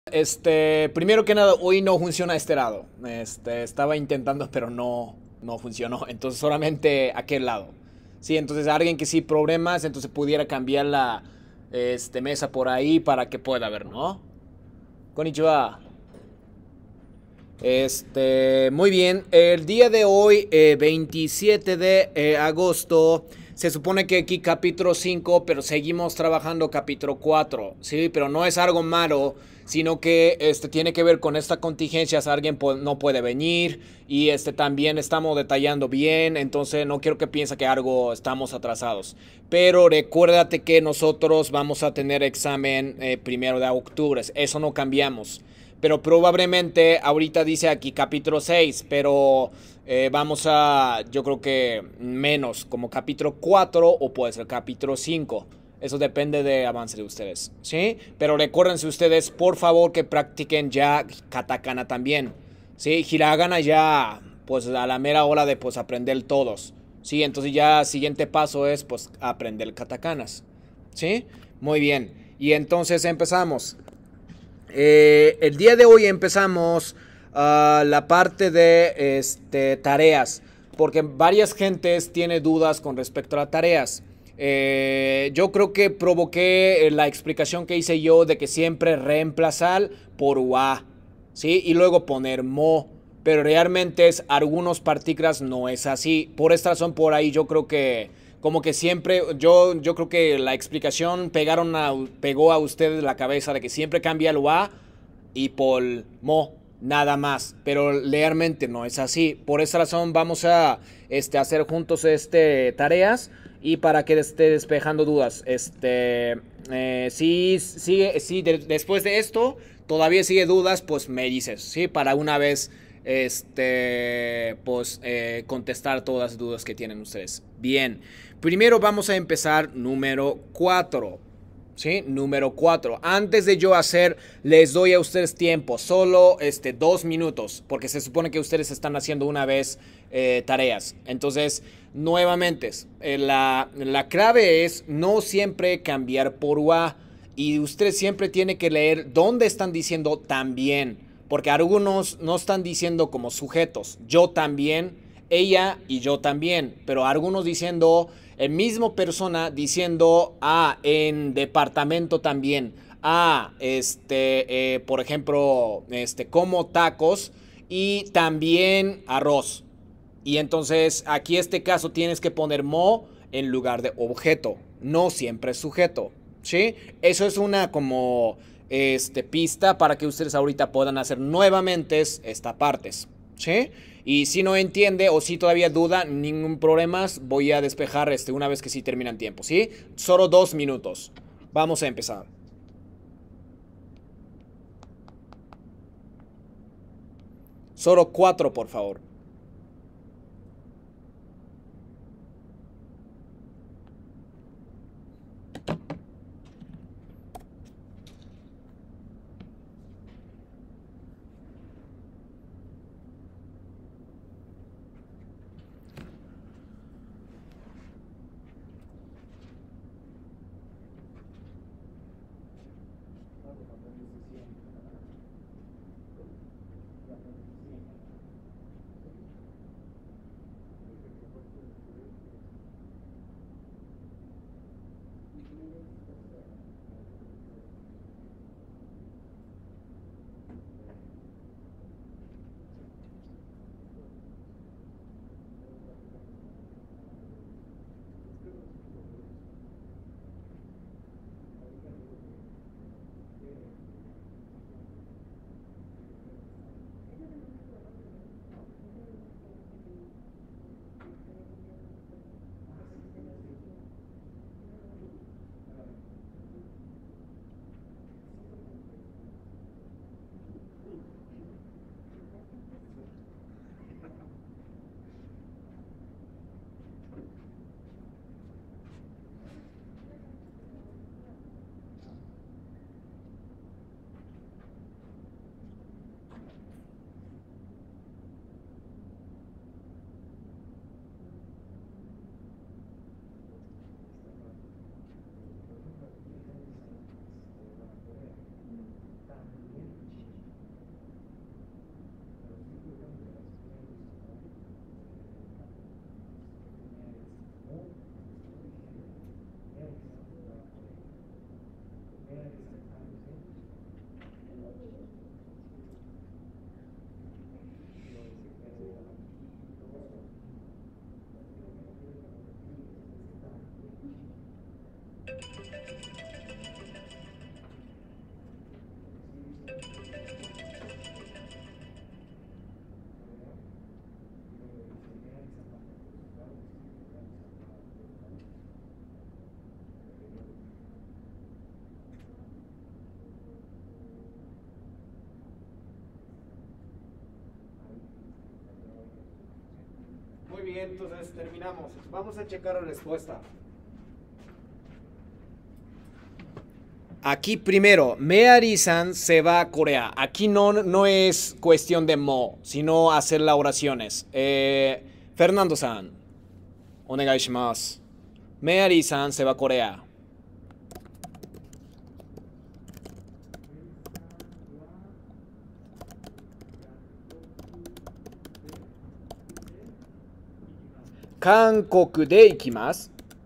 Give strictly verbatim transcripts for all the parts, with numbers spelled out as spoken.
Este, primero que nada, hoy no funciona este lado. Este, estaba intentando, pero no, no funcionó. Entonces, solamente aquel lado. Sí, entonces alguien que sí problemas, entonces pudiera cambiar la este, mesa por ahí para que pueda ver, ¿no? Konnichiwa. Este, muy bien. El día de hoy, eh, veintisiete de eh, agosto, se supone que aquí capítulo cinco, pero seguimos trabajando capítulo cuatro, ¿sí? Pero no es algo malo, sino que este, tiene que ver con esta contingencia, alguien no puede venir y este, también estamos detallando bien, entonces no quiero que piense que algo estamos atrasados. Pero recuérdate que nosotros vamos a tener examen eh, primero de octubre, eso no cambiamos. Pero probablemente ahorita dice aquí capítulo seis, pero eh, vamos a, yo creo que menos, como capítulo cuatro o puede ser capítulo cinco. Eso depende de avance de ustedes, ¿sí? Pero recuérdense ustedes, por favor, que practiquen ya katakana también, ¿sí? Hiragana ya, pues a la mera hora de pues aprender todos, ¿sí? Entonces ya siguiente paso es pues aprender katakanas, ¿sí? Muy bien. Y entonces empezamos. Eh, el día de hoy empezamos uh, la parte de este, tareas, porque varias gentes tienen dudas con respecto a las tareas. Eh, yo creo que provoqué la explicación que hice yo de que siempre reemplazar por wa, ¿sí? Y luego poner mo. Pero realmente es algunos partículas no es así. Por esta razón, por ahí yo creo que como que siempre, yo, yo creo que la explicación pegaron a, pegó a ustedes la cabeza de que siempre cambia el wa y por mo, nada más. Pero realmente no es así. Por esa razón vamos a este, hacer juntos este, tareas y para que esté despejando dudas. Este, eh, si, sigue, si de, después de esto todavía sigue dudas, pues me dices, ¿sí? Para una vez este, pues eh, contestar todas las dudas que tienen ustedes. Bien, primero vamos a empezar número cuatro. ¿Sí? Número cuatro. Antes de yo hacer, les doy a ustedes tiempo, solo este, dos minutos, porque se supone que ustedes están haciendo una vez eh, tareas. Entonces, nuevamente, eh, la, la clave es no siempre cambiar por wa. Y usted siempre tiene que leer dónde están diciendo también, porque algunos no están diciendo como sujetos, yo también, ella y yo también, pero algunos diciendo el mismo persona diciendo ah, en departamento también, ah, este, eh, por ejemplo, este, como tacos y también arroz. Y entonces aquí este caso tienes que poner mo en lugar de objeto, no siempre sujeto, ¿sí? Eso es una como este, pista para que ustedes ahorita puedan hacer nuevamente esta partes, ¿sí? Y si no entiende o si todavía duda, ningún problema, voy a despejar este, una vez que sí terminan tiempo, ¿sí? Solo dos minutos. Vamos a empezar. Solo cuatro, por favor. Muy bien, entonces terminamos. Vamos a checar la respuesta. Aquí primero, Meari-san se va a Corea. Aquí no, no es cuestión de mo, sino hacer las oraciones. Eh, Fernando-san, onegai shimasu. Meari-san se va a Corea. Hankoku de ikimasu.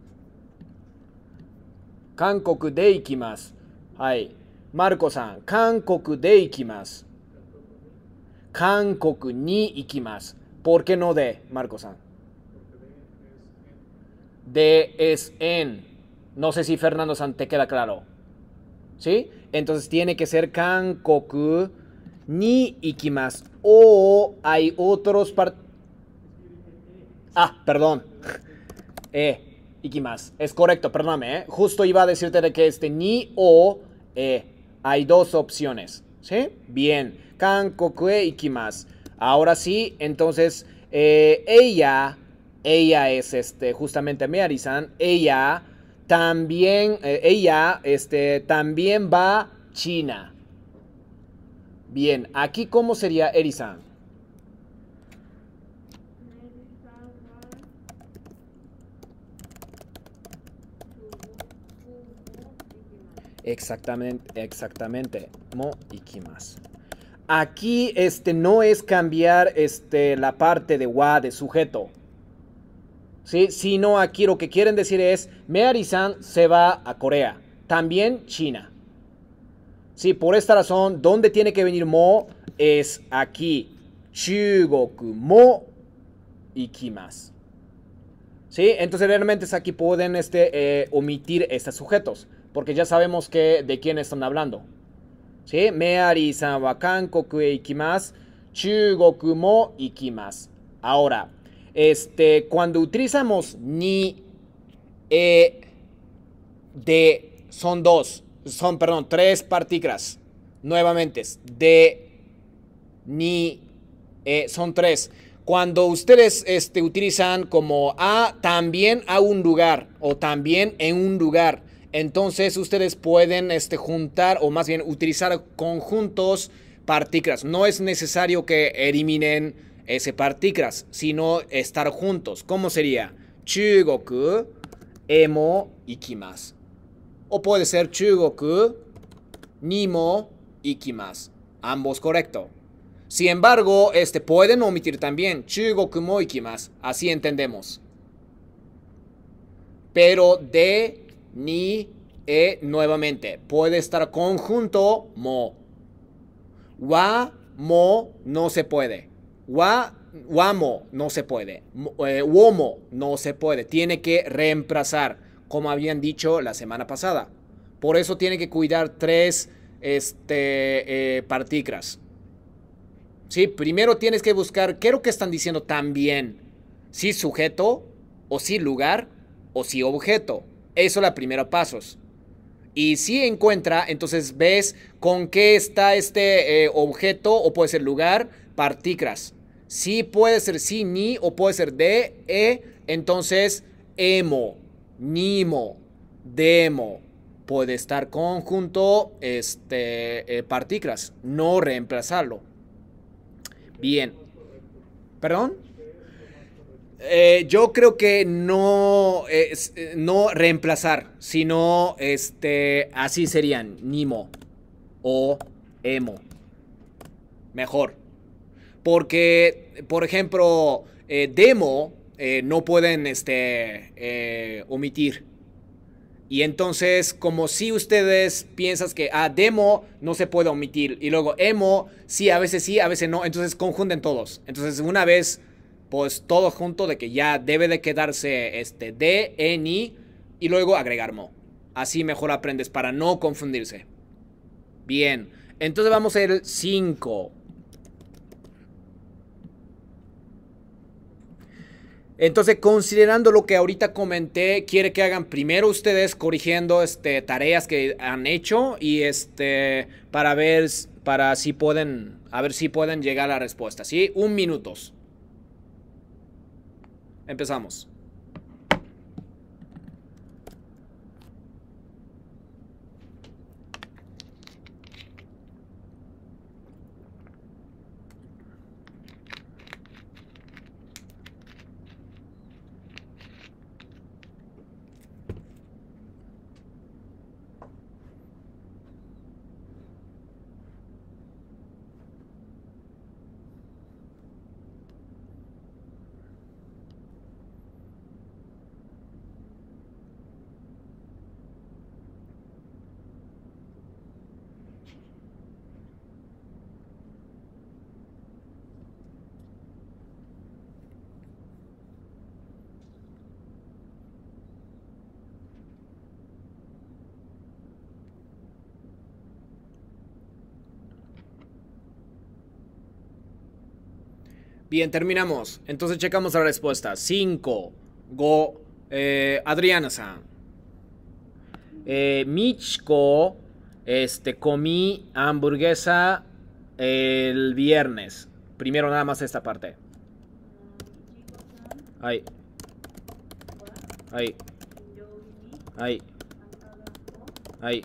Hankoku de ikimasu. Hai. Marco-san, Hankoku de ikimasu. Hankoku ni ikimasu. ¿Por qué no de, Marco-san? De es en. No sé si Fernando-san te queda claro. ¿Sí? Entonces tiene que ser Hankoku ni ikimasu. O hay otros part... Ah, perdón. Eh, ikimasu. Es correcto, perdóname, ¿eh? Justo iba a decirte de que este ni o eh. Hay dos opciones, ¿sí? Bien. Hankoku e ikimasu. Ahora sí, entonces, eh, ella, ella es este, justamente Meari-san, ella también, eh, ella, este, también va a China. Bien, aquí, ¿cómo sería Eri-san? Exactamente, exactamente. Mo ikimasu. Aquí este no es cambiar este la parte de wa de sujeto. ¿Sí? Sino aquí lo que quieren decir es Meari-san se va a Corea, también China. Sí, por esta razón, ¿dónde tiene que venir mo? Es aquí. Chugoku mo ikimasu. ¿Sí? Entonces realmente es aquí pueden este, eh, omitir estos sujetos. Porque ya sabemos que de quién están hablando. ¿Sí? Meari-san wa Hankoku e ikimasu. Chugoku mo ikimasu. Ahora, este, cuando utilizamos ni, e, de, son dos. Son, perdón, tres partículas. Nuevamente, de, ni, e, son tres. Cuando ustedes este, utilizan como a, también a un lugar. O también en un lugar. Entonces ustedes pueden este, juntar o más bien utilizar conjuntos partículas. No es necesario que eliminen ese partículas, sino estar juntos. ¿Cómo sería? Chugoku emo ikimasu. O puede ser Chugoku ni mo ikimasu. Ambos correcto. Sin embargo, este, pueden omitir también Chugoku mo ikimasu. Así entendemos. Pero de ni, e, nuevamente. Puede estar conjunto, mo. Wa, mo, no se puede. Wa, wamo, no se puede. Eh, womo, no se puede. Tiene que reemplazar, como habían dicho la semana pasada. Por eso tiene que cuidar tres este, eh, partículas. ¿Sí? Primero tienes que buscar qué es lo que están diciendo también. Si sujeto, o si lugar, o si objeto. Eso es la primera pasos. Y si encuentra, entonces ves con qué está este eh, objeto o puede ser lugar, partículas. Si puede ser sí, ni o puede ser de, e, entonces emo, nimo, demo. Puede estar conjunto este, eh, partículas, no reemplazarlo. Bien. ¿Perdón? Eh, yo creo que no, eh, no reemplazar, sino este, así serían Nimo o Emo. Mejor. Porque, por ejemplo, eh, Demo eh, no pueden este, eh, omitir. Y entonces, como si ustedes piensan que ah, Demo no se puede omitir. Y luego Emo, sí, a veces sí, a veces no. Entonces confunden todos. Entonces una vez... pues todo junto de que ya debe de quedarse este de, en, y, y luego agregar mo. Así mejor aprendes para no confundirse. Bien, entonces vamos a ir cinco. Entonces, considerando lo que ahorita comenté, quiere que hagan primero ustedes corrigiendo este, tareas que han hecho y este para ver para si pueden a ver si pueden llegar a la respuesta, ¿sí? Un minutos. Empezamos. Bien, terminamos. Entonces checamos la respuesta. cinco. Go. Eh, Adriana-san. Eh, Michiko, este, comí hamburguesa el viernes. Primero nada más esta parte. Ahí. Ahí. Ahí. Ahí.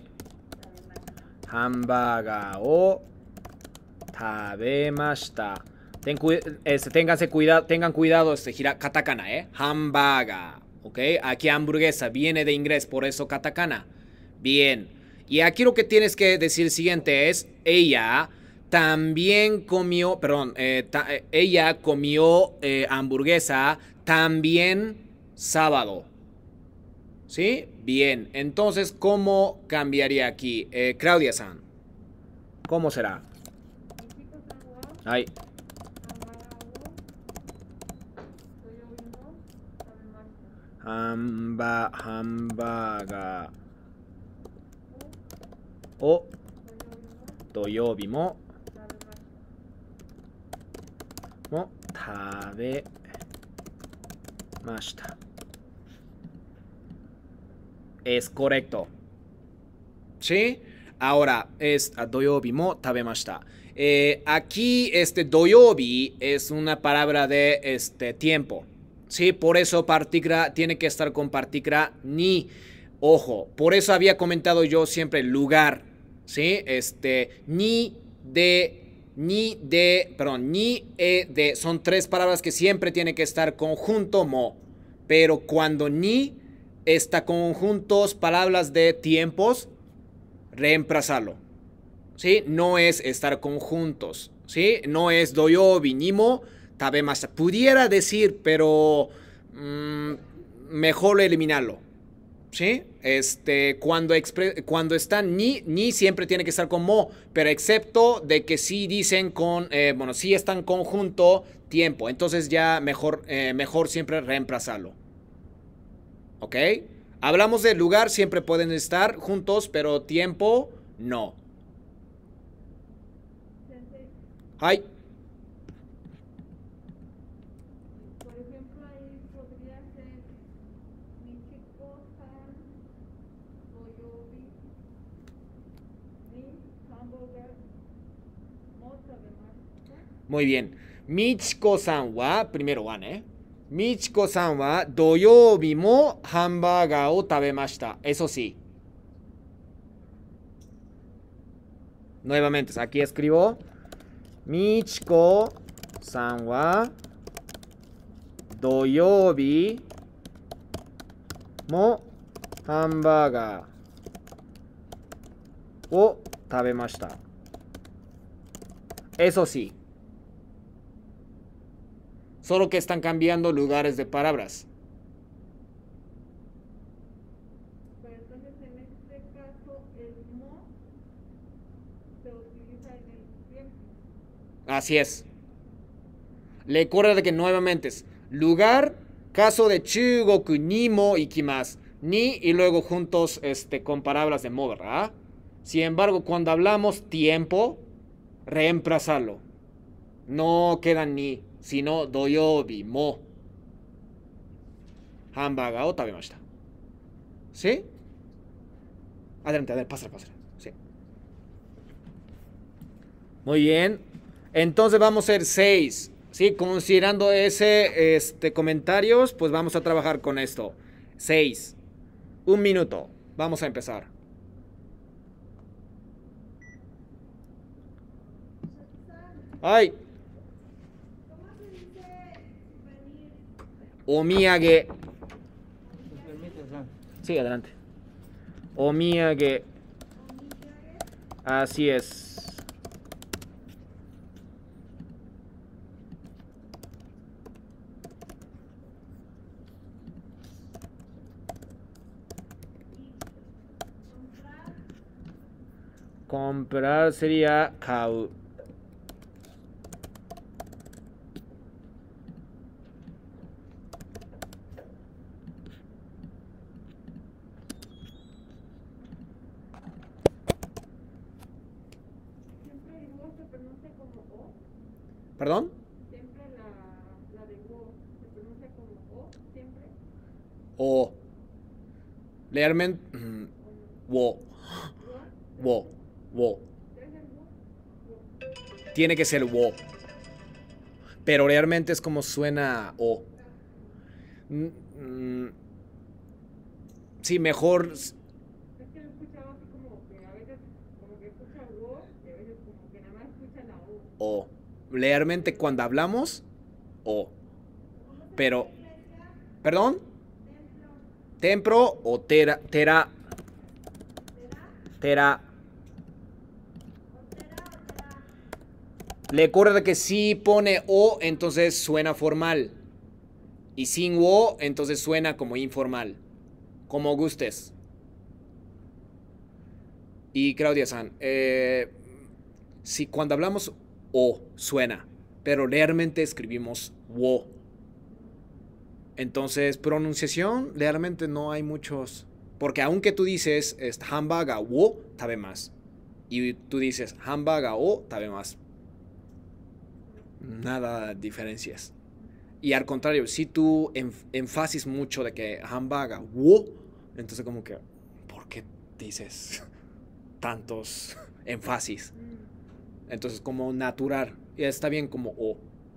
Hamburger o tabemashita. Ten, este, ténganse cuidado, tengan cuidado, este, gira, katakana, ¿eh? Hamburger, ¿ok? Aquí hamburguesa viene de inglés, por eso katakana. Bien. Y aquí lo que tienes que decir siguiente es, ella también comió, perdón, eh, ta, eh, ella comió eh, hamburguesa también sábado. ¿Sí? Bien. Entonces, ¿cómo cambiaría aquí? Eh, Claudia-san. ¿Cómo será? Ahí. Hamba, hamburger o doyobi mo mo tabemashita. Es correcto. ¿Sí? Ahora es doyobi mo tabemashita. Eh, aquí este doyobi es una palabra de este tiempo. Sí, por eso partícula tiene que estar con partícula ni. Ojo, por eso había comentado yo siempre lugar. Sí, este ni de, ni de, perdón, ni e de. Son tres palabras que siempre tienen que estar conjunto mo. Pero cuando ni está conjuntos, palabras de tiempos, reemplazarlo. ¿Sí? No es estar conjuntos. ¿Sí? No es doyobi ni mo. Tabemashita. Pudiera decir, pero mmm, mejor eliminarlo. ¿Sí? Este, cuando, cuando están ni, ni siempre tiene que estar con mo, pero excepto de que sí dicen con, eh, bueno, sí están conjunto, tiempo. Entonces ya mejor, eh, mejor siempre reemplazarlo. ¿Ok? Hablamos del lugar, siempre pueden estar juntos, pero tiempo, no. Hi. Muy bien. Michiko-san wa, primero wa, ¿eh? Michiko-san wa doyobi mo hamburger o tabemashita. Eso sí. Nuevamente, aquí escribo. Michiko-san wa doyobi mo hamburger o tabemashita. Eso sí. Solo que están cambiando lugares de palabras. Pero entonces en este caso el mo se utiliza en el tiempo. Así es. Recuerda que nuevamente es lugar, caso de Chugoku ni mo ikimasu. Ni y luego juntos este, con palabras de mo, ¿verdad? Sin embargo, cuando hablamos tiempo, reemplazarlo. No queda ni, sino doyobi mo. Hamburger o tabemashita. ¿Sí? Adelante, adelante, pásale, pásale. Sí. Muy bien. Entonces vamos a hacer seis. ¿Sí? Considerando ese este, comentarios, pues vamos a trabajar con esto. seis. Un minuto. Vamos a empezar. ¡Ay! ¿Cómo se dice souvenir? Omiyage. ¿Me permite, Fran? Sí, adelante. Omiyage. Omiyage. Así es. Comprar. Comprar sería kau. Siempre el wo se pronuncia como o. ¿Perdón? Siempre la, la de wo se pronuncia como o. Siempre. O. Realmente. mm, Wo. Wo. Wo. Wo. ¿Es el wo? Wo. Tiene que ser wo. Pero realmente es como suena o. Mm, mm, sí, mejor. Es que lo he escuchado así como que a veces como que escucha wo y a veces como que nada más escucha la o. O. Realmente cuando hablamos, o. Pero. ¿Perdón? Templo o tera. Tera. Tera. Recuerda que si pone o, entonces suena formal. Y sin o, entonces suena como informal. Como gustes. Y Claudia San, eh, si cuando hablamos o suena, pero realmente escribimos wo. Entonces, pronunciación, realmente no hay muchos. Porque aunque tú dices este, hamburger wo, tabe más. Y tú dices hamburger o, tabe más. Nada diferencias. Y al contrario, si tú enf enfasis mucho de que hamburger wo, entonces como que, ¿por qué dices tantos énfasis? Entonces como natural, y está bien como o.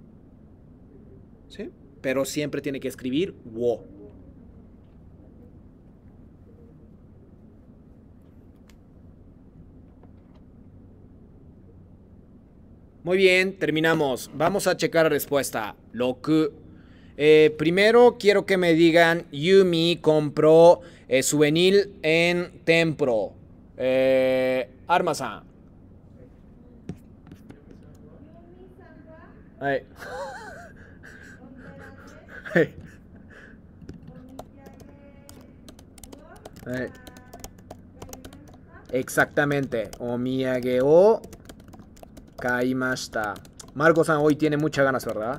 ¿Sí? Pero siempre tiene que escribir wo. Muy bien, terminamos. Vamos a checar la respuesta. Roku. Eh, primero quiero que me digan, Yumi compró eh, souvenir en Templo. Eh, Arma-san. Yumi-san wa Ay. onterate Ay. omiyage wo Ay. kaimashita. Exactamente. Omiyage o kaimashita. Marco-san hoy tiene muchas ganas, ¿verdad?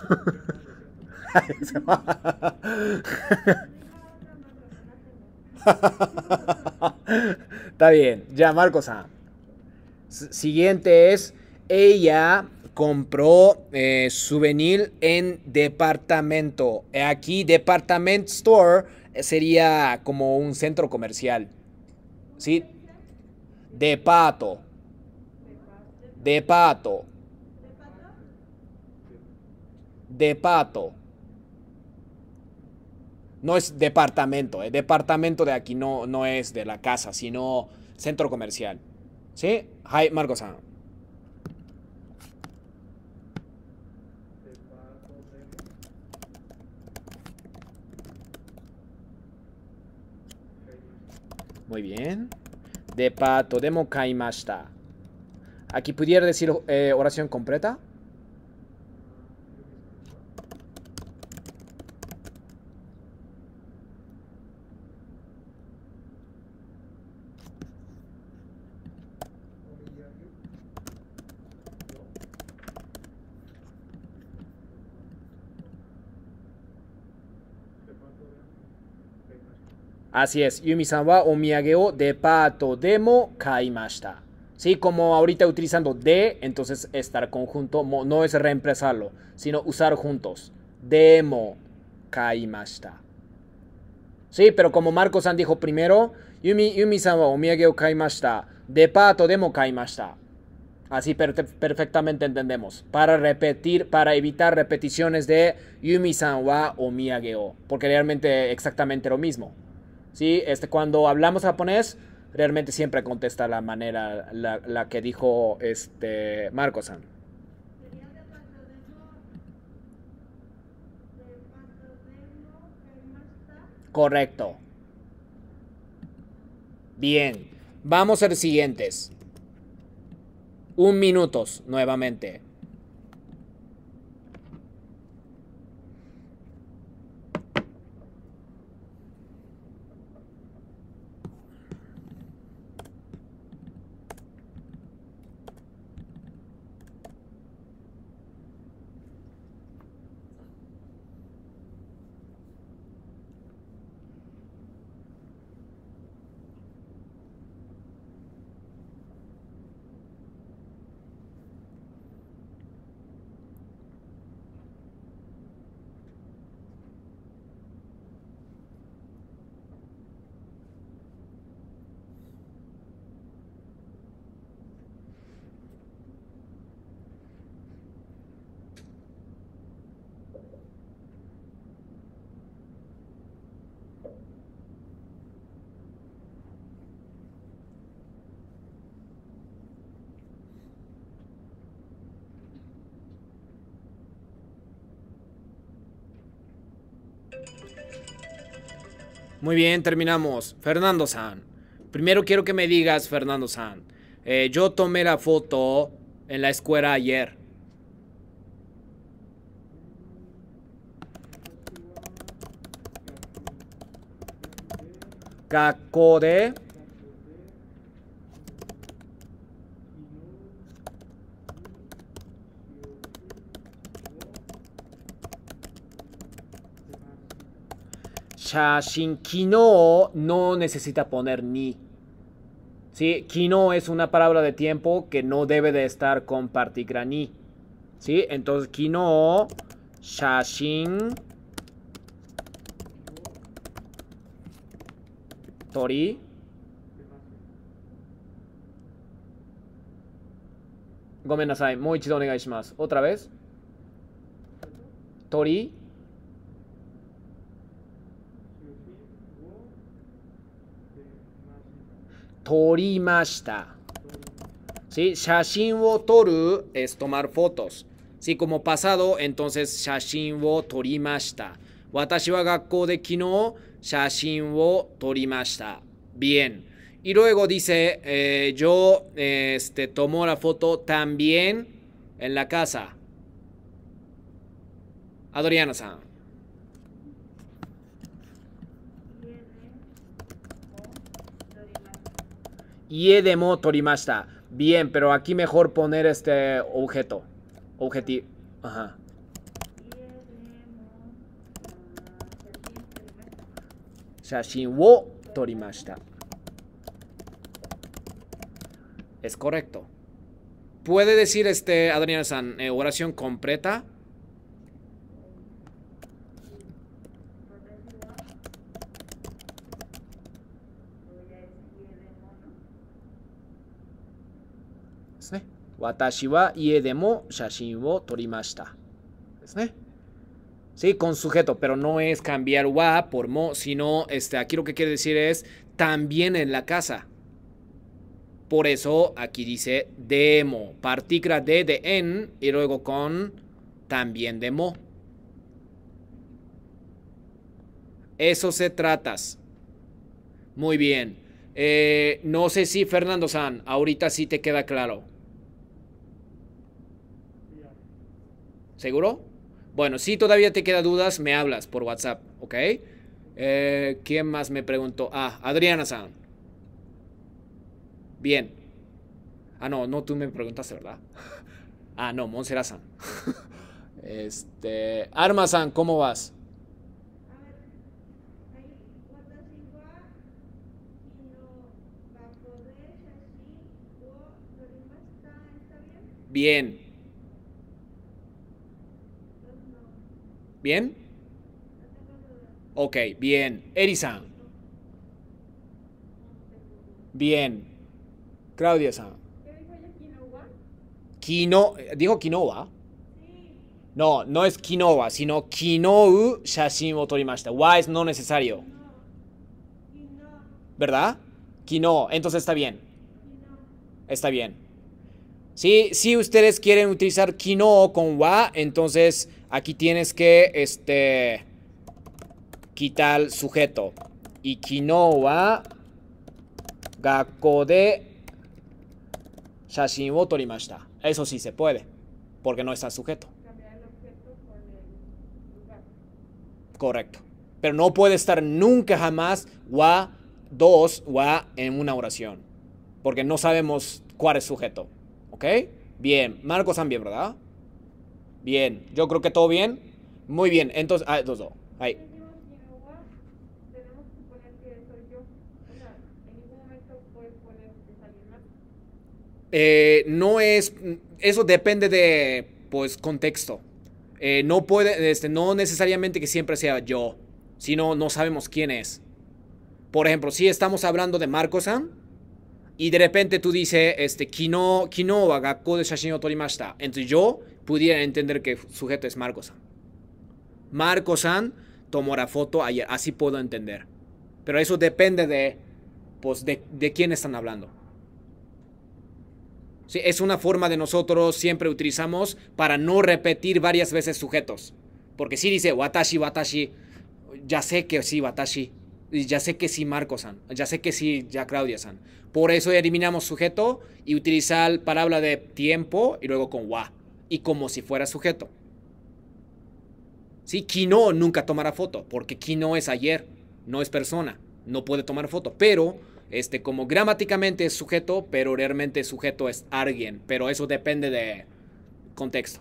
Está bien. Ya, Marco-san. S- Siguiente es, ella compró eh, souvenir en departamento. Eh, Aquí, department store eh, sería como un centro comercial. ¿Sí? Depato. Depato. Depato. No es departamento. El departamento de aquí no, no es de la casa, sino centro comercial. ¿Sí? Hi, Marco-san. Muy bien. Depato demo kaimashita. Aquí pudiera decir eh, oración completa. Así es. Yumi-san wa omiyage o depato demo kaimashita. Sí, como ahorita utilizando de, entonces estar conjunto no es reemplazarlo, sino usar juntos. Demo kaimashita. Sí, pero como Marco-san dijo primero, Yumi, Yumi-san wa omiyage o kaimashita. Depato demo kaimashita. Así per perfectamente entendemos. Para repetir, para evitar repeticiones de Yumi-san wa omiyage o. Porque realmente exactamente lo mismo. ¿Sí? Este, cuando hablamos japonés, realmente siempre contesta la manera, la, la que dijo este, Marco-san. Sería de pato demo, de pato demo, kaimashita. Correcto. Bien. Vamos a los siguientes. Un minutos, nuevamente. Muy bien, terminamos. Fernando-san. Primero quiero que me digas, Fernando-san. Eh, yo tomé la foto en la escuela ayer. Gakko de. Shashin, kino no necesita poner ni. ¿Sí? Kino es una palabra de tiempo que no debe de estar con partícula ni. ¿Sí? Entonces, kino, shashin, tori. Gomen nasai, mou ichido onegai shimasu. Otra vez. Tori. Torimashita. ¿Sí? Shashin wo toru es tomar fotos. Sí, como pasado, entonces shashin wo torimashita. Watashi wa gakkou de kino shashin wo torimashita. Bien. Y luego dice, eh, yo este, tomo la foto también en la casa. Adriana-san. Ie de mo torimashita. Bien, pero aquí mejor poner este objeto. Objetivo. Ajá. Shashin wo torimashita. Es correcto. ¿Puede decir este Adriana-san eh, oración completa? Watashi wa ie de mo shashin wo torimashita. Sí, con sujeto, pero no es cambiar wa por mo, sino este, aquí lo que quiere decir es también en la casa. Por eso aquí dice demo, partícula de de en y luego con también de mo. Eso se trata. Muy bien. Eh, no sé si Fernando-san, ahorita sí te queda claro. ¿Seguro? Bueno, si todavía te quedan dudas, me hablas por WhatsApp, ¿ok? Eh, ¿Quién más me preguntó? Ah, Adriana-san. Bien. Ah, no, no, tú me preguntaste, ¿verdad? Ah, no, Montserrat-san. Este, Arma-san, ¿cómo vas? A ver, ahí, watashi wa Bien. ¿Bien? Ok, bien. Eri-san. Bien. Claudia-san. ¿Qué dijo ella? ¿Quinoa? Kino, ¿dijo quinoa? No, no es quinoa, sino kinou shashin o torimashita. Wa es no necesario. Quinoa. ¿Verdad? Kino, entonces está bien. Quinoa. Está bien. Sí, si ustedes quieren utilizar kino con wa, entonces aquí tienes que este quitar el sujeto. Y kino wa gakko de shashin o torimashita. Eso sí se puede, porque no está sujeto. Cambiar el objeto con el lugar. Correcto. Pero no puede estar nunca jamás wa, dos, wa en una oración. Porque no sabemos cuál es sujeto. ¿Ok? Bien. Marcos también, ¿verdad? Bien. Yo creo que todo bien. Muy bien. Entonces, ah, dos, dos. Ahí. Decimos quinoa, tenemos que poner que soy yo. O sea, en ningún momento puedes poner que es alguien más. Eh, no es. Eso depende de, pues, contexto. Eh, no puede, este, no necesariamente que siempre sea yo. Sino no sabemos quién es. Por ejemplo, si estamos hablando de Marco-san. Y de repente tú dices, este, kino, kino wa gakkou de shashin o torimashita. Entonces yo pudiera entender que el sujeto es Marco-san. Marco-san tomó la foto ayer. Así puedo entender. Pero eso depende de, pues, de, de quién están hablando. Sí, es una forma de nosotros siempre utilizamos para no repetir varias veces sujetos. Porque si dice watashi, watashi, ya sé que sí, watashi. Ya sé que sí, Marco-san. Ya sé que sí, ya Claudia-san. Por eso eliminamos sujeto y utilizar palabra de tiempo y luego con wa. Y como si fuera sujeto. Sí, Kino nunca tomará foto, porque Kino es ayer, no es persona. No puede tomar foto. Pero, este, como gramáticamente es sujeto, pero realmente sujeto es alguien. Pero eso depende de contexto.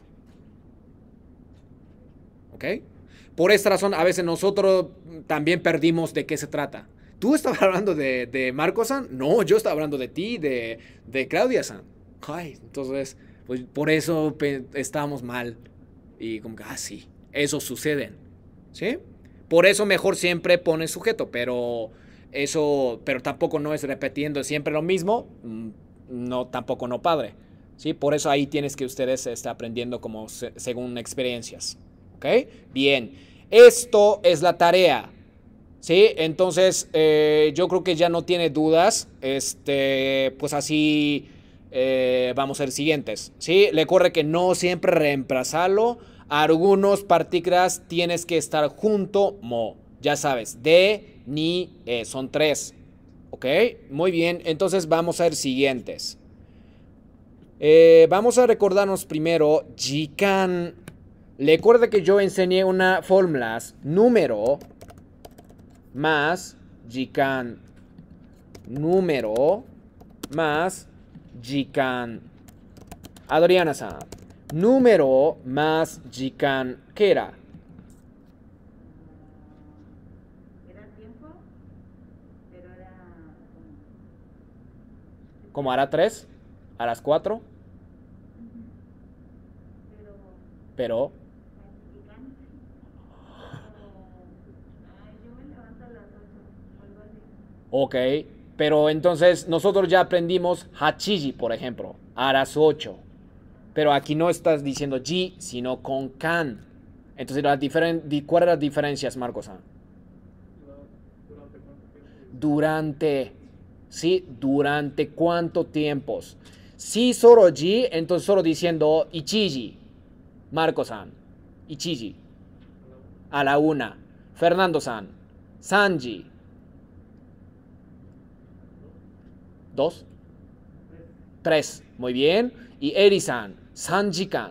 ¿Ok? Por esta razón, a veces nosotros también perdimos de qué se trata. ¿Tú estabas hablando de, de Marco-san? No, yo estaba hablando de ti, de, de Claudia-san. Ay, entonces, pues por eso estábamos mal. Y como que, ah, sí, eso sucede. ¿Sí? Por eso mejor siempre pones sujeto, pero eso, pero tampoco no es repitiendo siempre lo mismo. No, tampoco no padre. ¿Sí? Por eso ahí tienes que ustedes estén aprendiendo como se, según experiencias. ¿Ok? Bien. Esto es la tarea. ¿Sí? Entonces, eh, yo creo que ya no tiene dudas. Este, pues así eh, vamos a ser siguientes. ¿Sí? Recuerde que no siempre reemplazarlo. Algunos partículas tienes que estar junto, mo. Ya sabes, de, ni, e. Son tres. ¿Ok? Muy bien. Entonces vamos a ser siguientes. Eh, vamos a recordarnos primero, jikan. Recuerda que yo enseñé una fórmulas. Número más jikan. Número más jikan. Adriana-san. Número más jikan. ¿Qué era? Era tiempo, pero era... ¿Cómo hará tres? ¿A las cuatro? Pero... Pero... Practicante. Ay, yo me levanto a las ocho, algo así. Ok. Pero entonces nosotros ya aprendimos hachiji, por ejemplo. A las ocho. Pero aquí no estás diciendo ji, sino con kan. Entonces, las diferen- ¿cuáles son las diferencias, Marcos-san? Durante. ¿Sí? ¿Durante cuánto tiempos? Si solo ji, entonces solo diciendo ichiji. Marco-san. Ichiji. A la una. Fernando-san. Sanji. Dos. Tres. Muy bien. Y Eri-san. Sanjikan.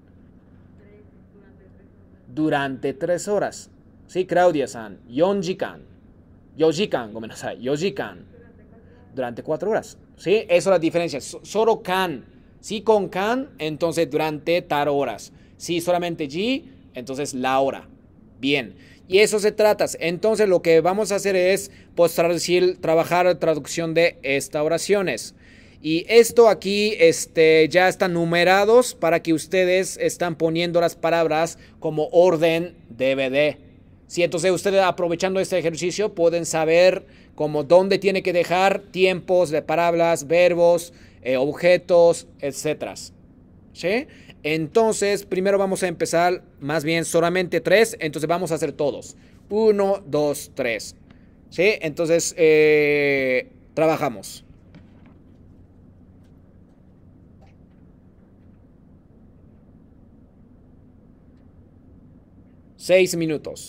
Durante tres horas. Sí, Claudia-san. Yonjikan. Yojikan. Gomenasai. Yojikan. Durante cuatro horas. Sí, eso es la diferencia. So- solo kan. Si con kan, entonces durante tal horas. Si solamente ji, entonces la hora. Bien. Y eso se trata. Entonces lo que vamos a hacer es pues traducir, trabajar la traducción de estas oraciones. Y esto aquí este, ya están numerados para que ustedes están poniendo las palabras como orden D V D. Sí, entonces ustedes aprovechando este ejercicio pueden saber como dónde tiene que dejar tiempos de palabras, verbos, eh, objetos, etcétera. ¿Sí? Entonces, primero vamos a empezar más bien solamente tres, entonces vamos a hacer todos. Uno, dos, tres. ¿Sí? Entonces, eh, trabajamos. Seis minutos.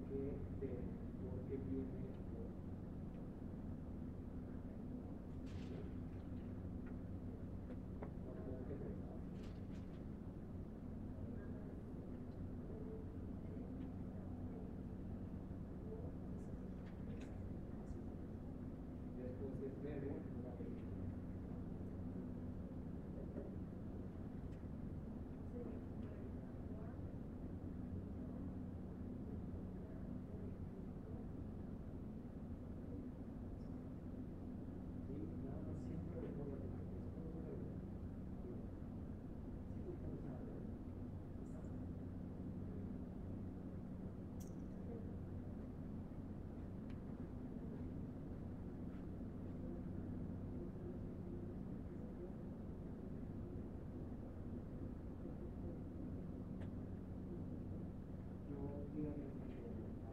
que ver por qué viene por después del verbo va a venir. Sí, nada más siempre recuerda que después del verbo. Sí, tú puedes saber. Yo dígame mucho más.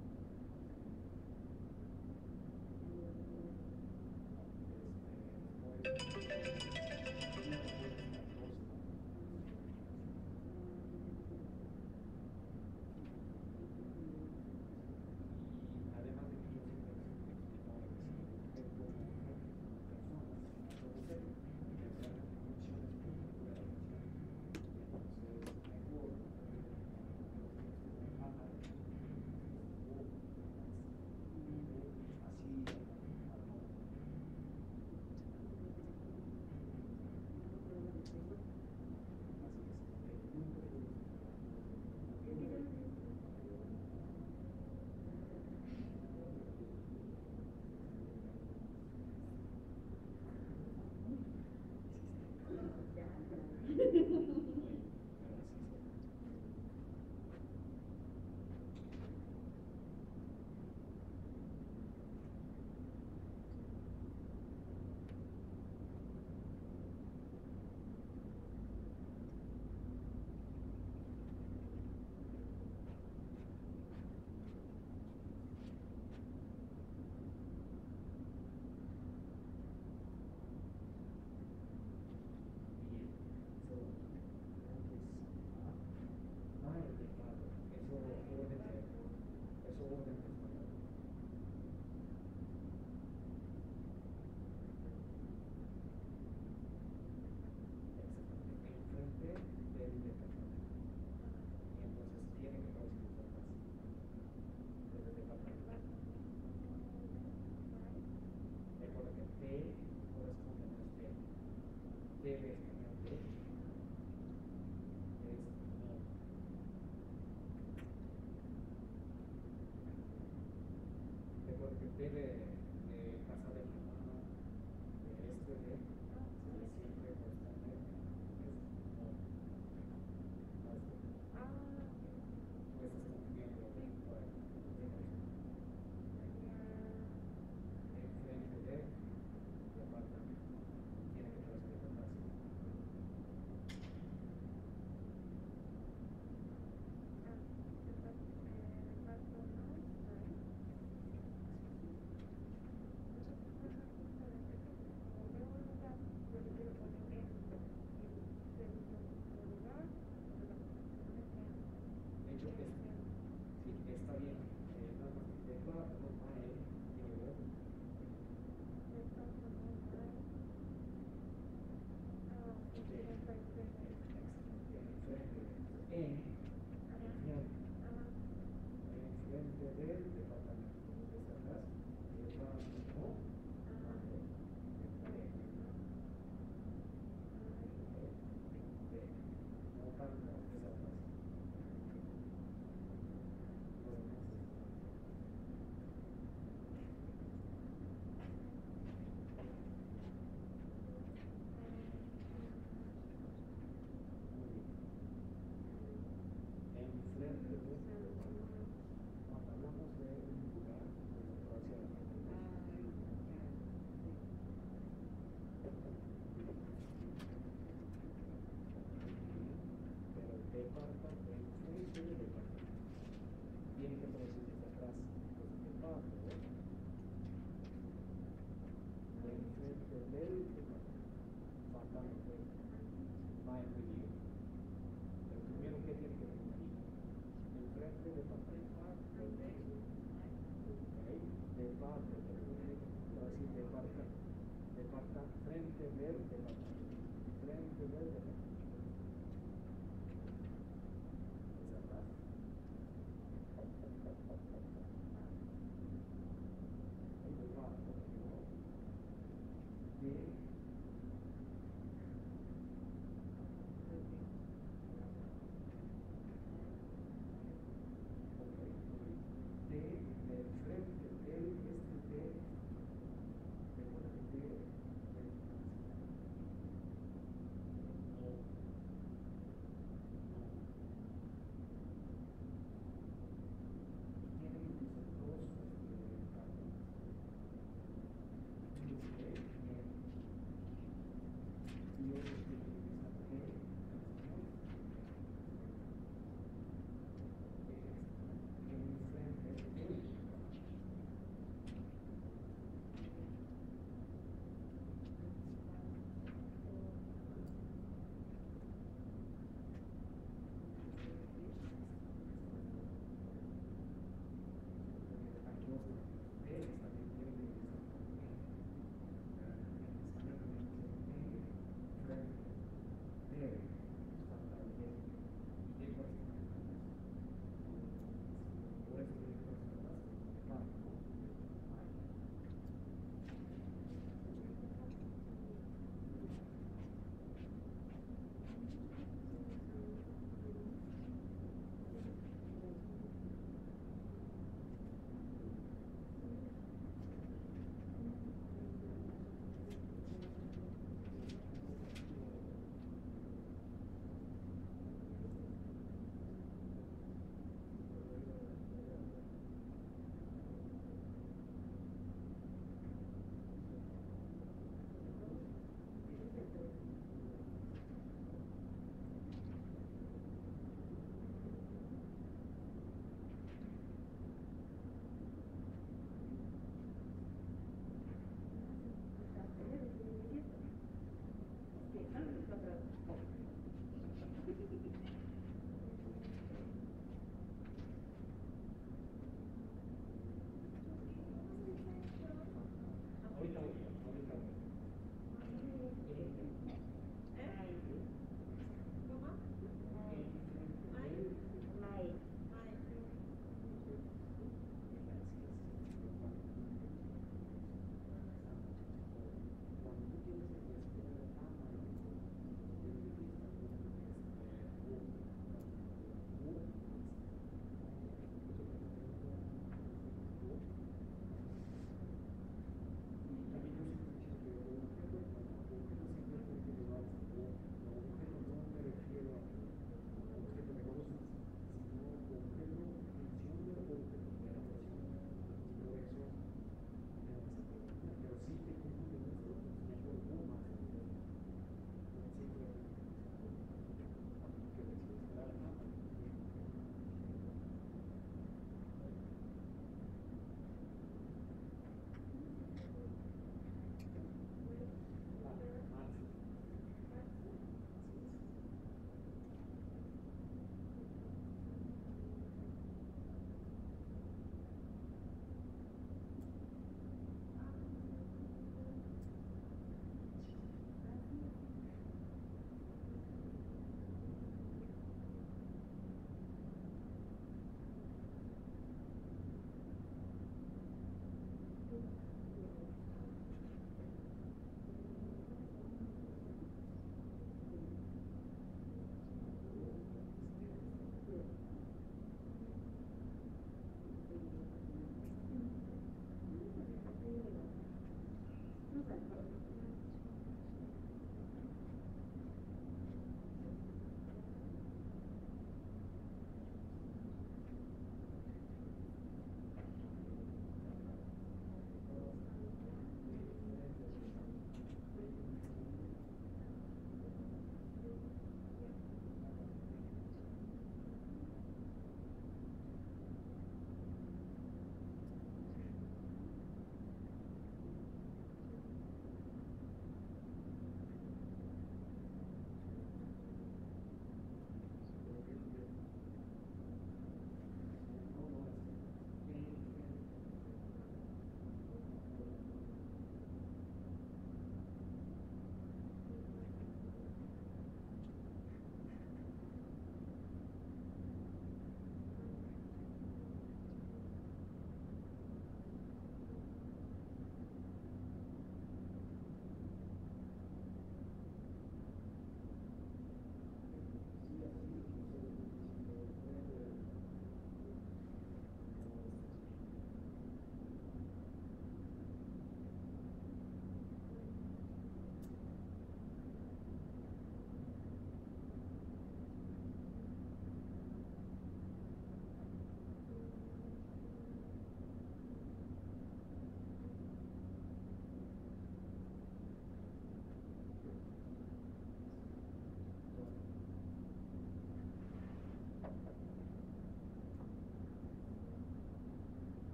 Además de que yo siempre les explicaba que si usted como personas, entonces pensar en funciones que puede haber. Entonces, mejor así bien. So, ah, el teclado. Eso orden de eso orden de español. Exactamente. Enfrente del departamento. Y entonces tiene que traducir por más. Desde el departamento. Recuerda que T corresponde a este. T de español T es no. Recuerda que T de, de casa de mi mamá, de este de, siempre corresponde es no. No es no. Tú estás confundiendo por ahí. Enfrente de departamento. Tiene que traducir por más. De hecho, es, sí, está bien. Eh, nada más que deja no mae, tiene que ver. Enfrente. En. Enfrente. Enfrente del departamento. Desde atrás. Y detrás no. Mae. De. No tanto. Desde atrás. Lo demás es. Muy bien. Enfrente de. Cuando hablamos de Departa- frente del departamento. Frente del departamento. Esa frase. Ahí lo va, ¿no? De de del frente del este de recuerda que de del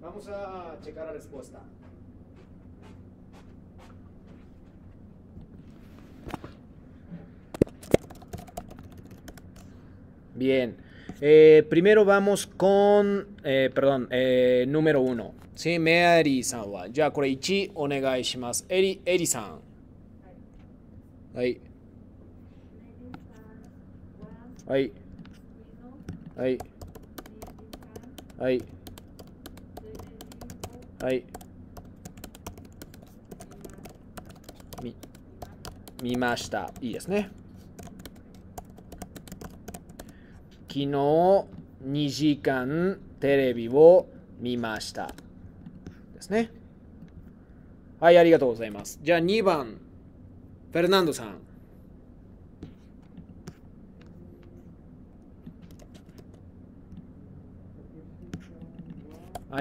Vamos a checar la respuesta. Bien. Eh, primero vamos con, eh, perdón, eh, número uno. Sí, Meari-san wa. Ya, kore ichi onegai shimasu. Eri, Eri-san.はい。はい。はい。はい。はい。み、見ました。いいですね。昨日にじかんテレビを見ました。ですね。はい、ありがとうございます。じゃあにばん、フェルナンドさん。はい。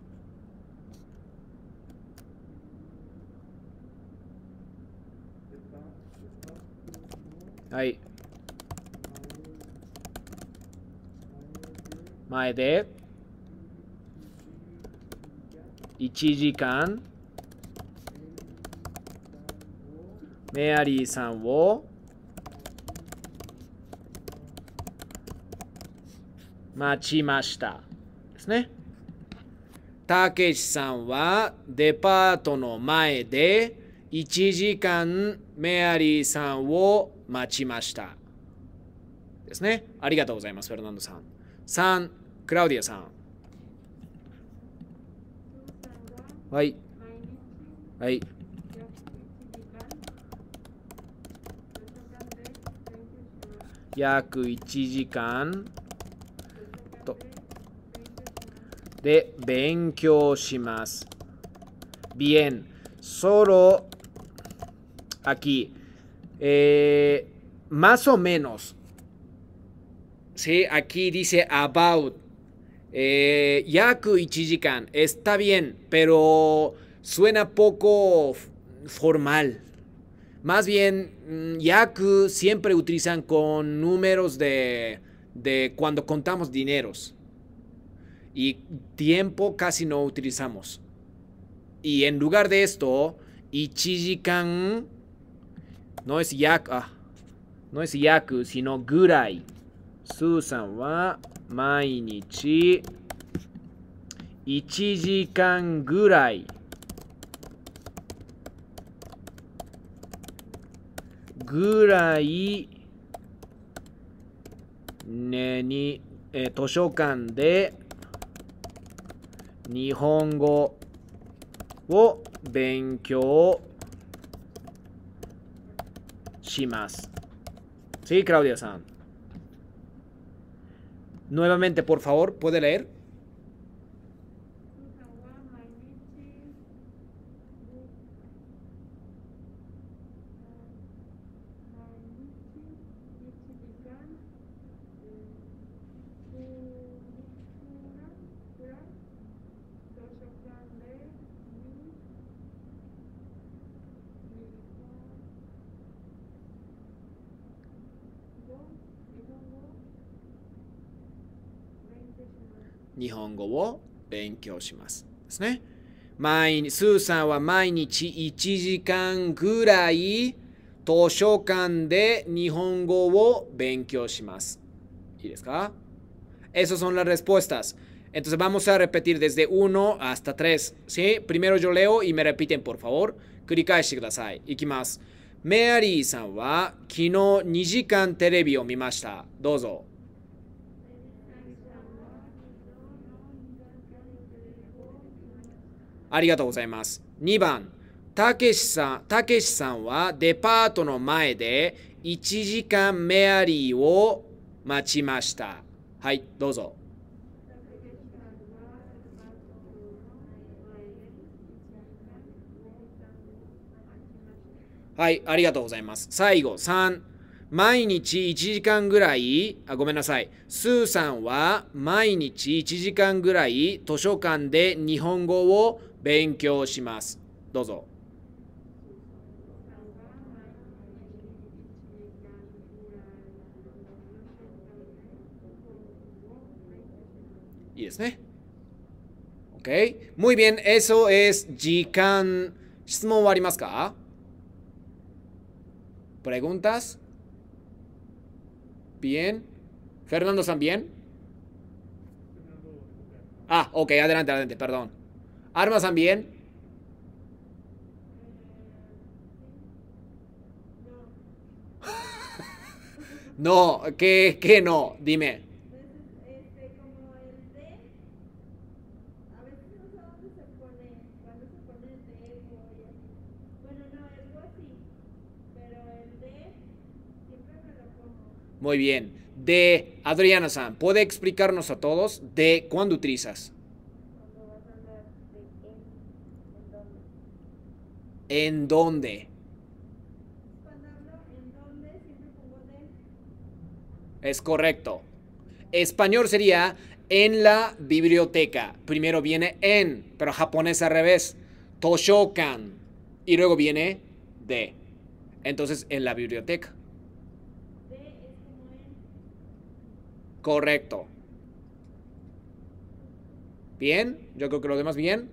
はい。前でいちじかんメアリーさんを待ちましたですね。たけしさんはデパートの前でいちじかんメアリーさんを待ちましたですね。ありがとうございます、フェルナンドさん。さん、クラウディアさん。はい。はい。約いちじかんとで勉強します。Bien, solo aquí, eh, más o menos. Sí, aquí dice about. Eh, yaku ichijikan. Está bien, pero suena poco formal. Más bien, yaku siempre utilizan con números de, de cuando contamos dineros. Y tiempo casi no utilizamos. Y en lugar de esto, ichijikan no es yaku, ah, no es yaku, sino gurai. Susan wa mainichiいちじかんぐらいぐらいねに、え図書館で日本語を勉強します。Sí, Claudia San. Nuevamente, por favor, ¿puede leer? Nihongo wo benkyou shimasu. ですね。毎日、スーさんは毎日いちじかんぐらい図書館で日本語を勉強します。¿Yですか? Esas son las respuestas. Entonces vamos a repetir desde uno hasta tres. ¿Sí? Primero yo leo y me repiten, por favor. 繰り返してください。いきます。メアリーさんは昨日にじかんテレビを見ました。どうぞ。ありがとうございます。にばん、たけしさん、たけしさんはデパートの前でいちじかんメアリーを待ちました。はい、どうぞ。はい、ありがとうございます。最後、さん、毎日いちじかんぐらい、あ、ごめんなさい。スーさんは毎日いちじかんぐらい図書館で日本語を勉強します。どうぞ。いいですね。 ¿Ok? Muy bien, eso es jikan. ¿Shitsumon wa arimasu ka? ¿Preguntas? Bien. ¿Fernando también? Ah, ok, adelante, adelante, perdón. ¿Armas también? No, ¿qué, qué no? Dime. Entonces, este, como el D, a veces no sé dónde se pone, cuando se pone el D o y así. Bueno, no, el go sí, pero el D siempre me lo pongo. Muy bien. De Adriana-san, ¿puede explicarnos a todos de cuándo utilizas? Cuando vas a hablar de en, en dónde. ¿En dónde? Cuando hablo en dónde siempre pongo D. Es correcto. Español sería en la biblioteca. Primero viene en, pero japonés al revés. Toshokan. Y luego viene de. Entonces, en la biblioteca. D es como en. Correcto. Bien, yo creo que lo demás bien.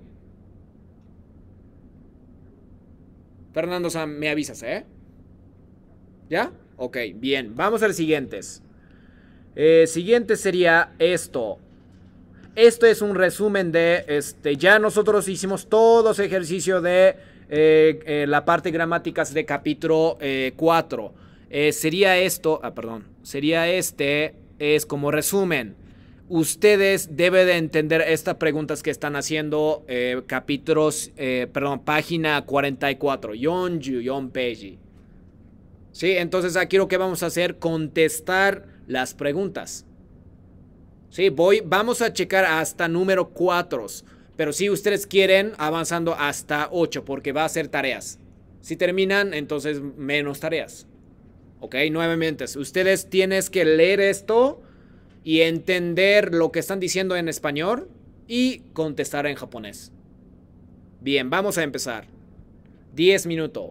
Fernando San, me avisas, ¿eh? ¿Ya? Ok, bien. Vamos a los siguientes. Eh, siguiente sería esto. Esto es un resumen de, este, ya nosotros hicimos todos ejercicio de eh, eh, la parte gramáticas de capítulo cuatro. Eh, sería esto, ah, perdón, sería este, es como resumen. Ustedes deben de entender estas preguntas que están haciendo, eh, capítulos, eh, perdón, página cuarenta y cuatro, cuarenta page. Sí, entonces aquí lo que vamos a hacer, contestar las preguntas. Sí, voy, vamos a checar hasta número cuatro. Pero si ustedes quieren, avanzando hasta ocho, porque va a ser tareas. Si terminan, entonces menos tareas. Ok, nuevamente, ustedes tienen que leer esto y entender lo que están diciendo en español y contestar en japonés. Bien, vamos a empezar. diez minutos.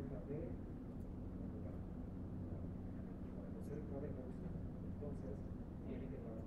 cerca de lugar. Cuando cerca de Gauss, entonces tiene que dar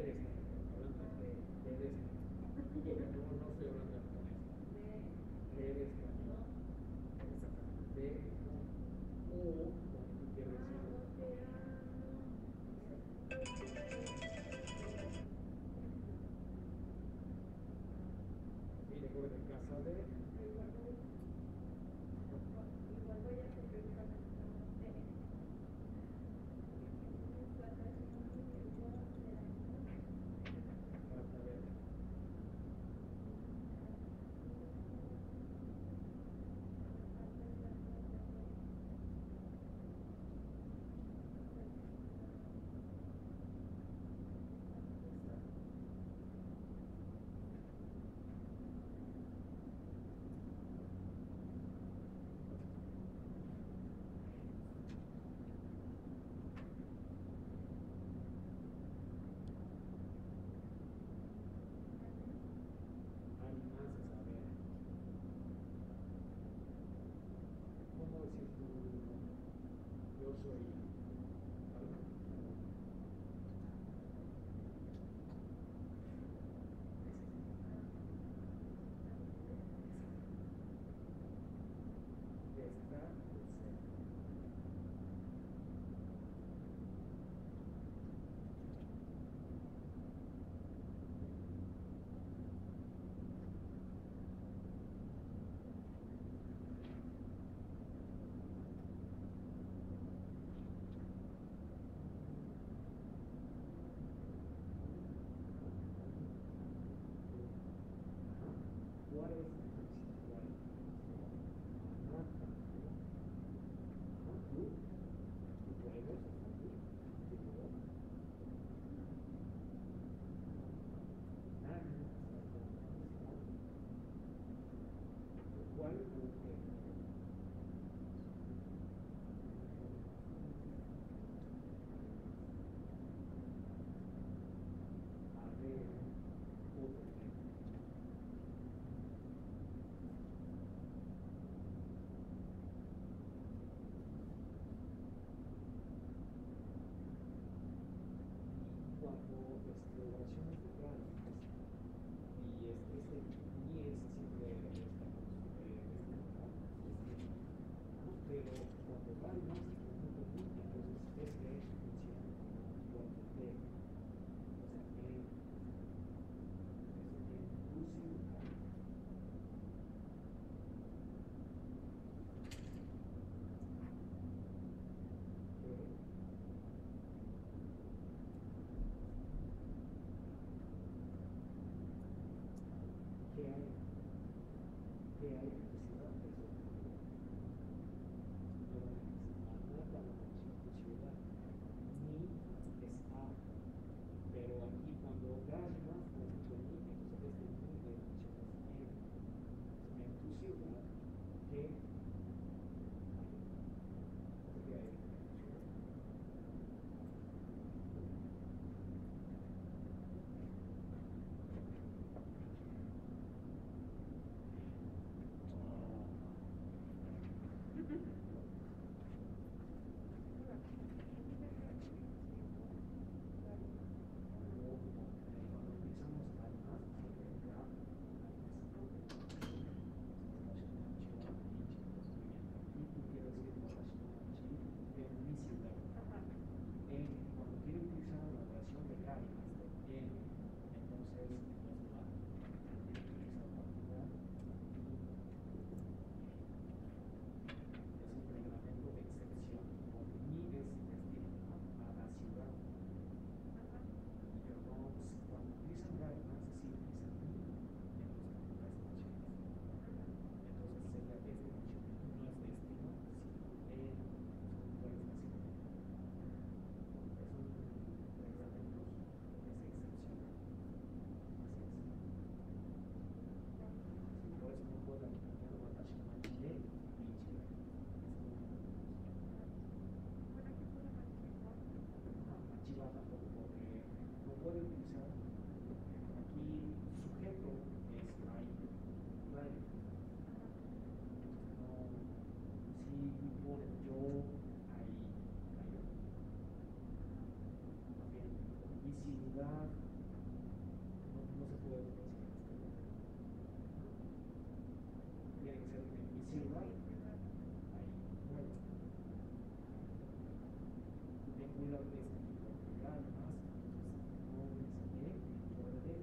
de esta, hablando de, de esta. No, no estoy hablando de japonés. De esta. Exactamente. De o cuando tú quieres decir. Sí, recuerda en casa de. Carta verde. Alguien más a saber. ¿Cómo decir tú? Yo soy. ¿Algo? Esta, usted. ¿Cuál es el principal? Ajá. Ajá. Tú. Tú puedes. Tú. Tú puedes. Nadie. ¿Cuál o qué? A ver. Otro ejemplo. Cuando este, oraciones de gráficas y este, este ni es siempre esta pero cuando va al más entonces este funciona cuando te o sea que es inclusive que hay que hay necesidad de eso. No es nada la exclusividad ni es A, pero aquí cuando gana con ni, entonces este ni de funciones en es una inclusividad que que hay cuando utilizamos además siempre da y tú quieres decir en mi ciudad. En, cuando quiere utilizar la oración de lágrimas de en, entonces nos va a utilizar particular es un reglamento de excepción con ni es destino a la ciudad pero no cuando utilizan lágrimas sí utilizan ni en los las funciones entonces sería es de función no es destino sino en cuál es la ciudad es un reglamento es excepción así es sí, por eso no puedo cambiar watashi no de Michi Machiba tampoco porque no puede utilizar aquí sujeto es ahí claro no si pone yo ahí ahí también mi ciudad puede funcionar este lugar. Tiene que ser invisible. Ahí, bueno. Ten cuidado de este tipo de programas. No enseñé, recuerde.